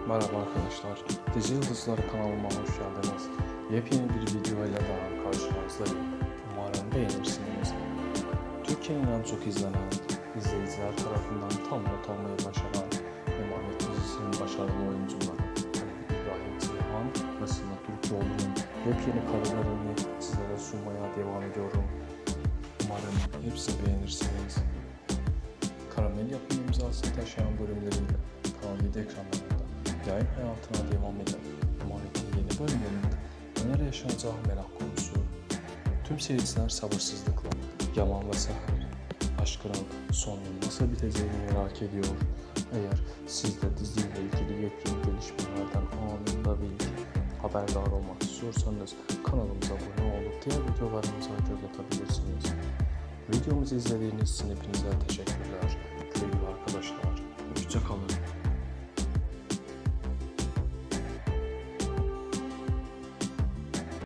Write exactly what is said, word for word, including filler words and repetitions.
Merhaba arkadaşlar, Dizi Yıldızları kanalıma hoş geldiniz. Yepyeni bir video ile daha karşınızdayım. Umarım beğenirsiniz. Türkiye'nin en çok izlenen, izleyiciler tarafından tam not almayı başaran Emanet dizisinin başarılı oyuncuları İbrahim Ceyhan ve Sıla Türkoğlu'nun yepyeni karelerini sizlere sunmaya devam ediyorum. Umarım hepsini beğenirsiniz. Karamel yapım imzasını taşıyan bölümleriyle Kanal yedi ekranlarında yayın hayatına devam eden Emanet'in yeni bölümlerinde neler yaşanacağı merak konusu. Tüm seyirciler sabırsızlıkla Yaman ve Seher aşkının sonunun nasıl biteceğini merak ediyor. Eğer siz de diziyle ilgili yepyeni gelişmelerden anında bilgi haberdar olmak istiyorsanız kanalımıza abone olup diğer videolarımıza göz atabilirsiniz. Videomuzu izlediğiniz için hepinize teşekkürler. Sevgili arkadaşlar, hoşça kalın.